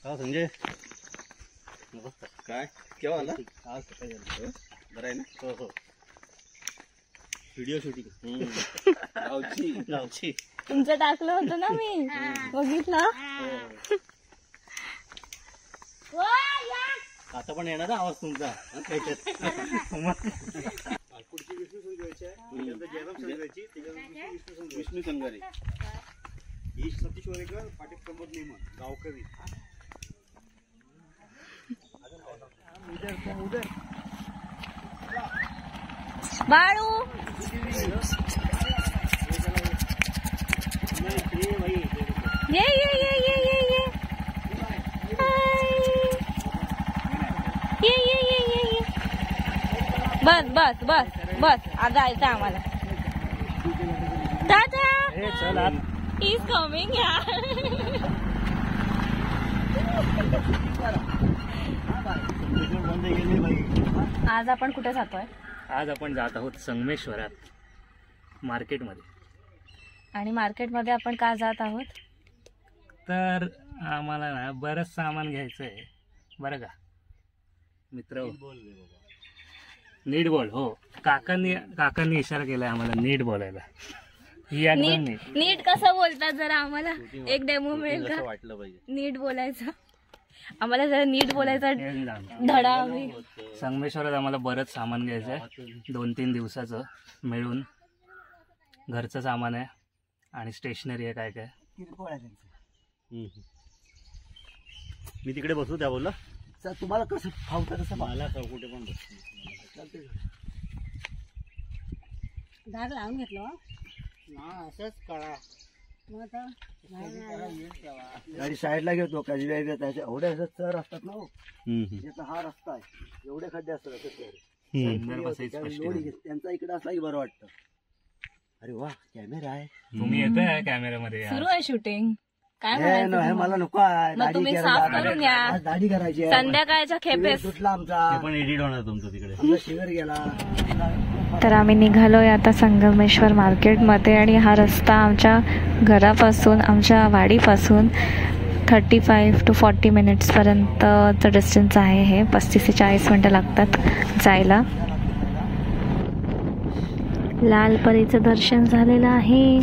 संजय नमस्कार. काय केव्हा आला? आज सकाळी आलो. बरं आहे ना? हो हो. व्हिडिओ शूटिंग गावची तुमचं टाकलं होतं ना मी, बघितलं. आता पण येणार आवाज तुमचा. विष्णू संगारे, ईश सतीश वरेकर, पाटील प्रमोद नेमन, गावकरी. बाळू ये ये ये ये ये ये ये ये ये ये ये. बस बस बस बस, आता जायचं आम्हाला. दादा इज कमिंग यार. आज आपण कुठे जातोय? आज आपण जात आहोत संगमेश्वरात मार्केटमध्ये. आणि मार्केटमध्ये आपण का जात आहोत? तर आम्हाला ना बरंच सामान घ्यायचं आहे बरं का मित्र. नीट बोल. हो, काकांनी इशारा केलाय आम्हाला नीट बोलायला. नीट कसं बोलतात जरा आम्हाला एक डेमो मिळेल का? वाटलं पाहिजे नीट बोलायचं. आम्हाला जरा नीट बोलायचा धडा हवी. संगमेश्वरात आम्हाला बरंच सामान घ्यायचं आहे, 2-3 दिवसाचं मिळून. घरचं सामान आहे आणि स्टेशनरी आहे. काय काय मी तिकडे बसू त्या बोलला. तुम्हाला कसं फावतं तसं मला कुठे पण बसतो. धाग लावून घेतलं असंच कळा. गाडी साईडला घेतो कधी त्याच्या एवढे असं चर असतात ना. याचा हा रस्ता आहे, एवढे खड्डे असतात. त्यांचा इकडे असला की बरं वाटतं. अरे वा, कॅमेरा आहे. तुम्ही येताय कॅमेऱ्यामध्ये? सुरू आहे शूटिंग. काय मला नको आहे. तुम्ही साफ करून घ्या. दाढी करायची संध्याकाळच्या खेपेस तुटला आमचा. पण एडिट होणार तुमचं तिकडे. शिवर गेला. तर आम्ही निघालोय आता संगमेश्वर मार्केटमध्ये. आणि हा रस्ता आमच्या घरापासून, आमच्या वाडीपासून 35 to 40 मिनिट्सपर्यंतचं डिस्टन्स आहे. हे 35 ते 40 मिनटं लागतात जायला. लालपरीचं दर्शन झालेलं आहे.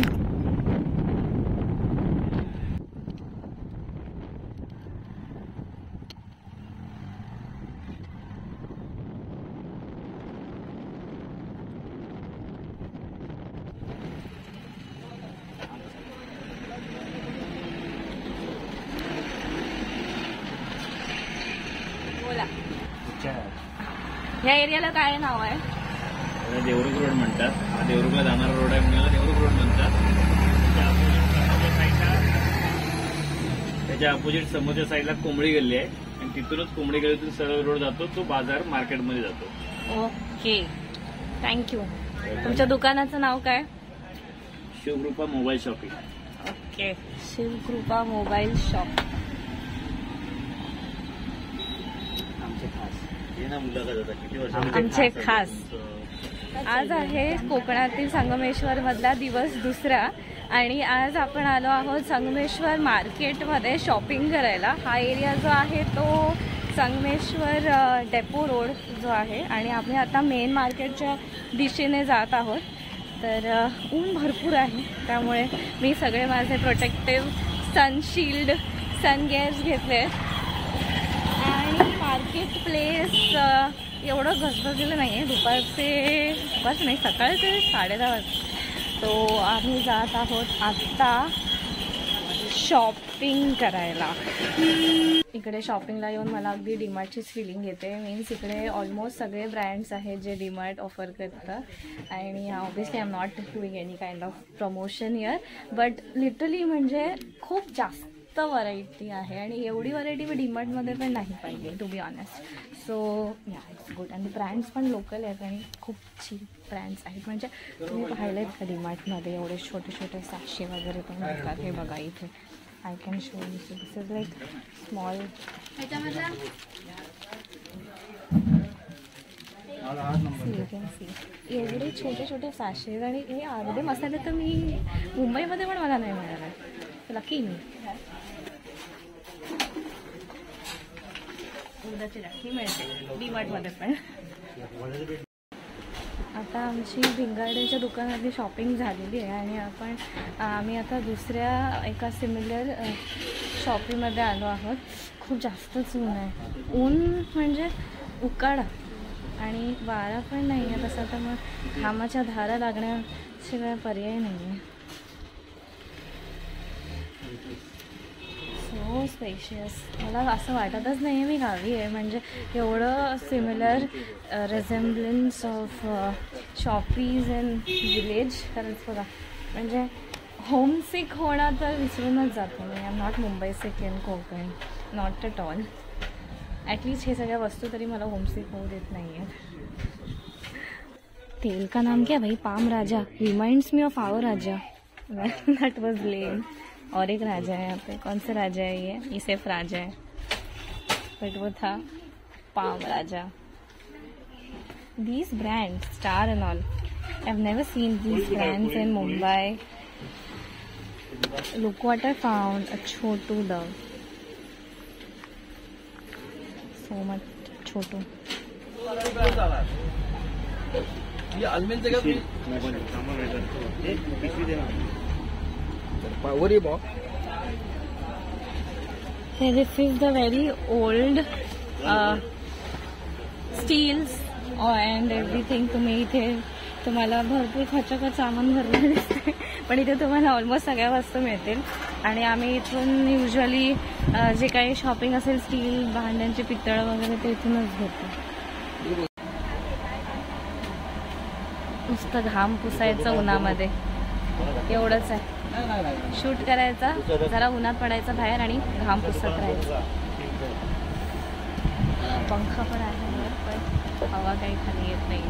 या एरियाला काय नाव आहे? देवरुख रोड म्हणतात. हा देवरुखला जाणारा रोड आहे म्हणून देवरुख रोड म्हणतात. त्याच्या अपोजिट समोरच्या साईडला कोंबडी गल्ली आहे आणि तिथूनच कोंबडी गल्लीतून सरळ रोड जातो, तो बाजार मार्केटमध्ये जातो. Okay, thank you. तुमच्या दुकानाचं नाव काय? Shivkrupa mobile shopping. Okay, Shivkrupa mobile shop. आमचे खास. आज आहे कोकणातील संगमेश्वर मधला दिवस दुसरा आणि आज आपण आलो आहोत संगमेश्वर मार्केटमध्ये शॉपिंग करायला. हा एरिया जो आहे तो संगमेश्वर डेपो रोड जो आहे आणि आम्ही आता मेन मार्केटच्या दिशेने जात आहोत. तर ऊन भरपूर आहे त्यामुळे मी सगळे माझे प्रोटेक्टिव्ह सनशिल्ड, सन गेअर्स घेतले. आणि मार्केट प्लेस एवढं घसघसलेलं नाही आहे. दुपारचे नाही, सकाळचे 10:30 वाजता. तो आम्ही जात आहोत आत्ता शॉपिंग करायला. इकडे शॉपिंगला येऊन मला अगदी डीमार्टचीच फिलिंग येते. मीन्स इकडे ऑलमोस्ट सगळे ब्रँड्स आहेत जे डीमार्ट ऑफर करतात. आणि obviously I am not doing any kind of promotion here, but literally म्हणजे खूप जास्त व्हरायटी आहे आणि एवढी व्हरायटी मी डीमार्टमध्ये पण नाही पाहिजे to be honest. So yeah it's good. आणि ब्रँड्स पण लोकल आहेत आणि खूप चीप ब्रँड्स आहेत. म्हणजे तुम्ही पाहिलेत का डीमार्टमध्ये एवढे छोटे छोटे सॅशे वगैरे पण मिळतात. हे बघा इथे I can show you. So this is like small. You can see एवढे छोटे छोटे सॅशेज आणि हे अर्धे मसाले तर मी मुंबईमध्ये पण मला नाही मिळाले. लकी मी. उडदाची डाळ ही मिळते डीमार्टमध्ये पण. आता आमची भिंगार्डेच्या दुकानातली शॉपिंग झालेली आहे आणि आम्ही आता दुसऱ्या एका सिमिलर शॉपिंगमध्ये आलो आहोत. खूप जास्तच ऊन आहे, ऊन म्हणजे उकाडा आणि वारा पण नाही आहे तसा, तर मग घामाच्या धारा लागण्याशिवाय पर्याय नाही आहे. So spacious. मला असं वाटतच नाही आहे मी गावी आहे, म्हणजे एवढं similar resemblance of shoppies in village. खरंच बघा, म्हणजे होमसिक होणं तर विसरूनच जातो मी. I am not Mumbai sick in Konkan, not at all. At least हे सगळ्या वस्तू तरी मला होमसिक होऊ देत नाही आहेत. तेल का नाम क्या भाई? Palm Raja. Reminds me of our Raja. That was lame. और एक राजा है यहाँ पे. कौन सा राजा है ये सिर्फ राजा है, बट वो था Palm Raja. These brands, Star and all, I've never seen these brands in Mumbai. Look what I found, a Chotu dove. So much Chotu. ये अलमेन जगह पे What about? This is the very old steels and everything. तुम्ही इथे तुम्हाला भरपूर खचाखच सामान भरलेलं दिसते, पण इथे तुम्हाला ऑलमोस्ट सगळ्या वस्तू मिळतील. आणि आम्ही इथून युजली जे काही शॉपिंग असेल स्टील, भांड्यांचे, पितळ वगैरे ते इथूनच घेतो. नुसतं घाम पुसायचं उन्हामध्ये, एवढंच आहे. शूट करायचा, जरा उन्हात पडायचं बाहेर आणि घाम पुसत राहायचं. पंखा पण आहे पण हवा काही खाली येत नाही.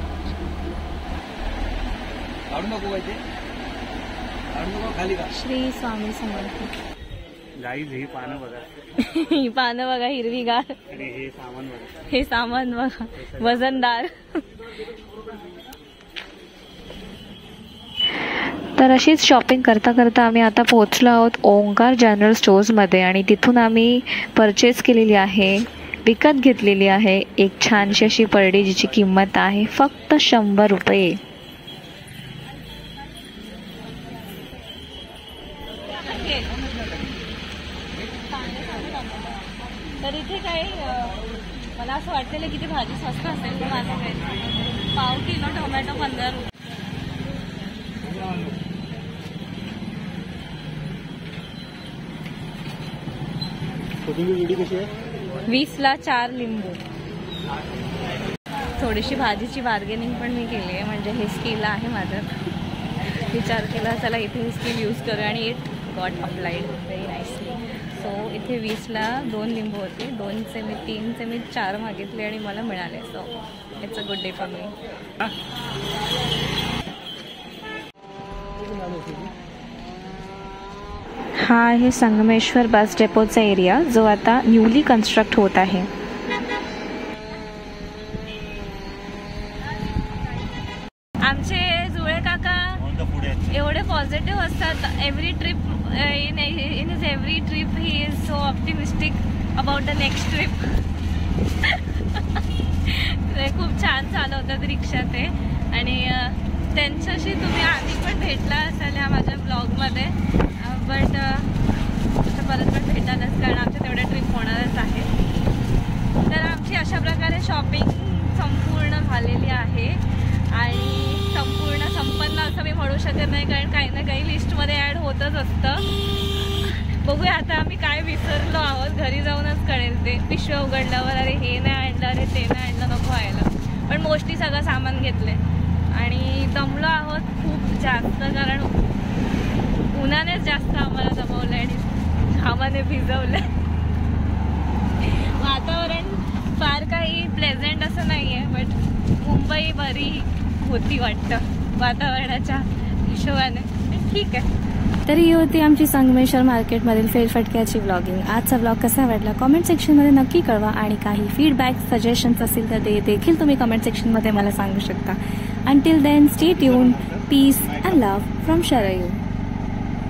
श्री स्वामी समर्थ. गाईज ही पानं बघा. ही पानं बघा हिरवीगार. हे सामान बघा. हे सामान बघा वजनदार. तर अशीच शॉपिंग करता करता आम्ही आता पोहोचलो आहोत ओंकार जनरल स्टोर्समध्ये आणि तिथून आम्ही परचेस केलेली आहे, विकत घेतलेली आहे एक छानशी अशी परडी, जिची किंमत आहे फक्त 100 रुपये. तर इथे काही मला असं वाटलेलं की ती भाजी स्वस्त असेल, तर माझ्याकडे पाव किलो टोमॅटो 15 रुपये. वेडी कशी आहे? 20ला 4 लिंबू. थोडीशी भाजीची बार्गेनिंग पण मी केली आहे, म्हणजे हे स्किल आहे माझं. विचार केला चला इथे हे स्किल यूज करू आणि it got applied very nicely. So इथे 20ला 2 लिंबू होते, 2चे मी 3चे मी 4 मागितले आणि मला मिळाले. So it's a good day for me. हा आहे संगमेश्वर बस डेपोचा एरिया, जो आता न्यूली कन्स्ट्रक्ट होत आहे. आमचे जुळे काका एवढे पॉझिटिव्ह असतात. Every trip in his every trip he is so optimistic about the next trip. खूप छान चालवतात रिक्षा ते. आणि त्यांच्याशी तुम्ही आधी पण भेटला असाल ह्या माझ्या ब्लॉगमध्ये, बट आता परत पण भेटायलाच, कारण आमच्या तेवढ्या ट्रिप होणारच आहे. तर आमची अशा प्रकारे शॉपिंग संपूर्ण झालेली आहे आणि संपूर्ण संपन्न असं मी म्हणू शकत नाही, कारण काही ना काही लिस्टमध्ये ॲड होतच असतं. बघूया आता आम्ही काय विसरलो आहोत, घरी जाऊनच कळेल ते. पिशव्या उघडल्यावर अरे हे नाही आणलं, अरे ते नाही आणलं, नको व्हायला. पण मोस्टली सगळं सामान घेतले आणि दमलो आहोत खूप जास्त, कारण उन्हानेच जास्त आम्हाला दमवलं आणि घामाने भिजवलं. वातावरण फार काही प्लेझेंट असं नाही आहे, बट मुंबई बरी होती वाटतं वातावरणाच्या हिशोबाने. ठीक आहे. तर ही होती आमची संगमेश्वर मार्केटमधील फेरफटक्याची व्लॉगिंग. आजचा व्लॉग कसा वाटला कॉमेंट सेक्शनमध्ये नक्की कळवा आणि काही फीडबॅक सजेशन्स असतील तर ते देखील तुम्ही कमेंट सेक्शनमध्ये मला सांगू शकता. Until then stay tuned. Peace and love from Sharayu.